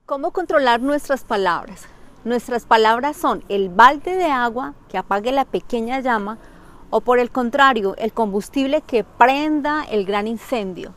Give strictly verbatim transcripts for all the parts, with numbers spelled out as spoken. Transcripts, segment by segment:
¿Cómo controlar nuestras palabras? Nuestras palabras son el balde de agua que apague la pequeña llama o, por el contrario, el combustible que prenda el gran incendio.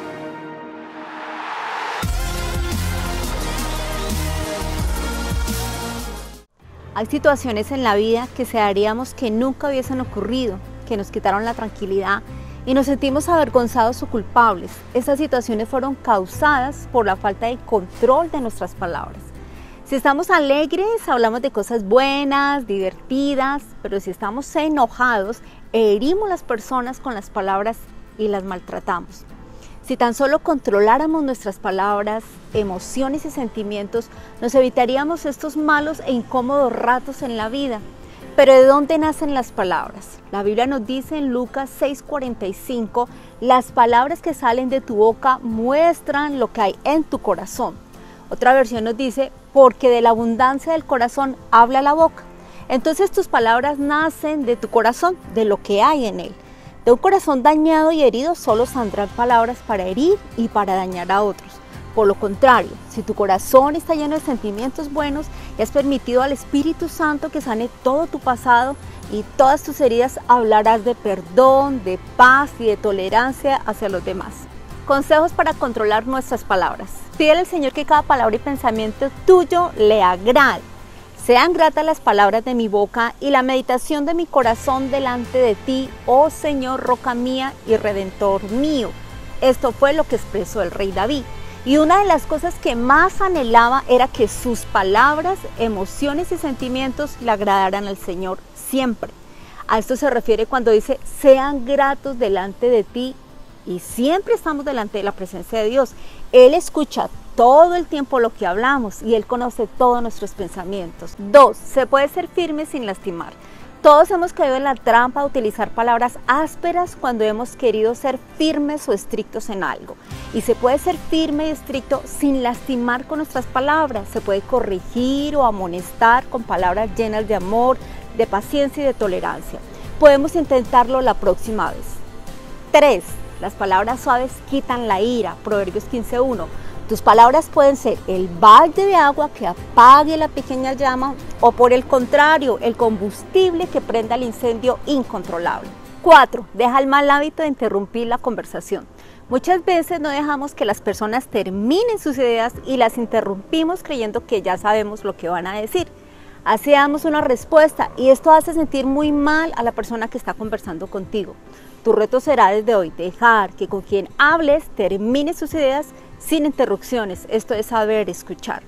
Hay situaciones en la vida que desearíamos que nunca hubiesen ocurrido, que nos quitaron la tranquilidad y nos sentimos avergonzados o culpables. Estas situaciones fueron causadas por la falta de control de nuestras palabras. Si estamos alegres, hablamos de cosas buenas, divertidas, pero si estamos enojados, herimos a las personas con las palabras y las maltratamos. Si tan solo controláramos nuestras palabras, emociones y sentimientos, nos evitaríamos estos malos e incómodos ratos en la vida. Pero ¿de dónde nacen las palabras? La Biblia nos dice en Lucas seis cuarenta y cinco, las palabras que salen de tu boca muestran lo que hay en tu corazón. Otra versión nos dice, porque de la abundancia del corazón habla la boca. Entonces tus palabras nacen de tu corazón, de lo que hay en él. De un corazón dañado y herido solo saldrán palabras para herir y para dañar a otros. Por lo contrario, si tu corazón está lleno de sentimientos buenos y has permitido al Espíritu Santo que sane todo tu pasado y todas tus heridas, hablarás de perdón, de paz y de tolerancia hacia los demás. Consejos para controlar nuestras palabras. Pídele al Señor que cada palabra y pensamiento tuyo le agrade. Sean gratas las palabras de mi boca y la meditación de mi corazón delante de ti, oh Señor, roca mía y redentor mío. Esto fue lo que expresó el rey David. Y una de las cosas que más anhelaba era que sus palabras, emociones y sentimientos le agradaran al Señor siempre. A esto se refiere cuando dice, sean gratos delante de ti, y siempre estamos delante de la presencia de Dios. Él escucha todo el tiempo lo que hablamos y Él conoce todos nuestros pensamientos. Dos, se puede ser firme sin lastimar. Todos hemos caído en la trampa de utilizar palabras ásperas cuando hemos querido ser firmes o estrictos en algo. Y se puede ser firme y estricto sin lastimar con nuestras palabras. Se puede corregir o amonestar con palabras llenas de amor, de paciencia y de tolerancia. Podemos intentarlo la próxima vez. Tres, las palabras suaves quitan la ira. Proverbios quince uno. Tus palabras pueden ser el balde de agua que apague la pequeña llama o, por el contrario, el combustible que prenda el incendio incontrolable. Cuatro, deja el mal hábito de interrumpir la conversación. Muchas veces no dejamos que las personas terminen sus ideas y las interrumpimos creyendo que ya sabemos lo que van a decir. Así damos una respuesta y esto hace sentir muy mal a la persona que está conversando contigo. Tu reto será desde hoy dejar que con quien hables termine sus ideas sin interrupciones. Esto es saber escuchar.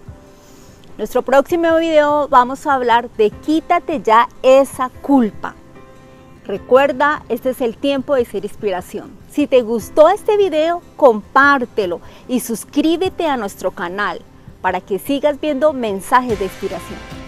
En nuestro próximo video vamos a hablar de quítate ya esa culpa. Recuerda, este es el tiempo de ser inspiración. Si te gustó este video, compártelo y suscríbete a nuestro canal para que sigas viendo mensajes de inspiración.